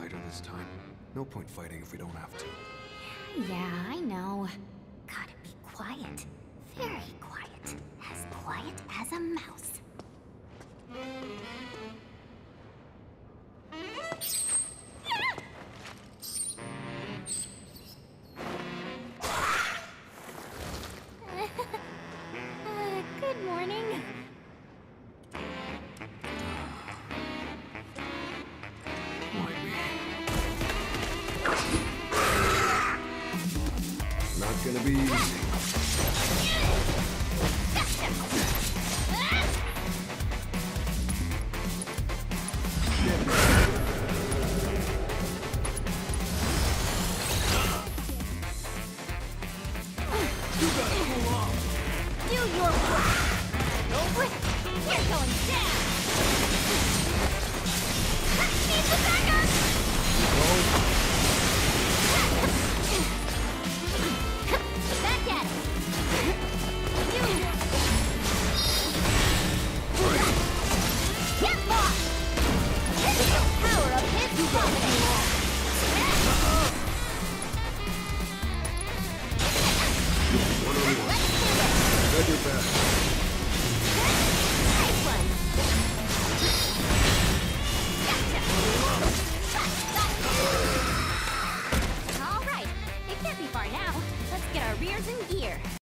lighter this time. No point fighting if we don't have to. Yeah, I know. Gotta be quiet. Very quiet. As quiet as a mouse. Good morning. Why me? Not gonna be easy.